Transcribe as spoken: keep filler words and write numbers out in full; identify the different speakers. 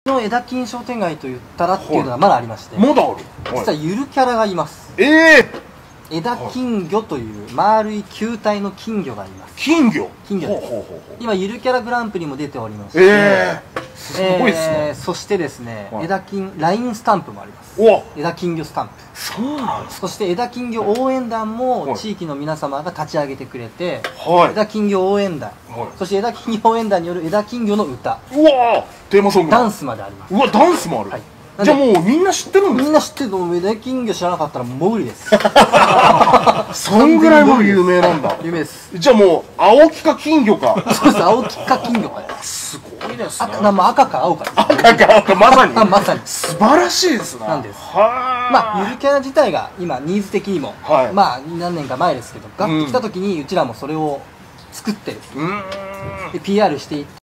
Speaker 1: の枝金商店街と言ったらっていうのがまだありまして、
Speaker 2: まだある。
Speaker 1: 実はゆるキャラがいます。
Speaker 2: ええ
Speaker 1: 枝金魚という丸い球体の金魚がいます。
Speaker 2: 金魚。
Speaker 1: 金魚です。今ゆるキャラグランプリも出ておりまして、
Speaker 2: ええすごいですね。
Speaker 1: そしてですね、枝金ラインスタンプもあります。枝金魚スタンプ。
Speaker 2: そうなんですか。
Speaker 1: そして枝金魚応援団も地域の皆様が立ち上げてくれて、枝金魚応援団、そして枝金魚応援団による枝金魚の歌、
Speaker 2: うわテーマソング、
Speaker 1: ダンスまであります。
Speaker 2: うわダンスもある。じゃあもうみんな知ってるんですか？
Speaker 1: みんな知ってるの。枝金魚知らなかったらもう無理です。
Speaker 2: そんぐらいも有名なんだ。
Speaker 1: 有名です。
Speaker 2: じゃあもう青木か金魚か。
Speaker 1: そうです、青木か金魚かです。
Speaker 2: すごいですね。
Speaker 1: 赤、赤か青かです。
Speaker 2: 赤か青か、まさに。
Speaker 1: まさに。
Speaker 2: 素晴らしいですね。
Speaker 1: なんです。まあゆるキャラ自体が今ニーズ的にも、まあ何年か前ですけど、ガッと来た時にうちらもそれを作ってる。で ピーアール していっ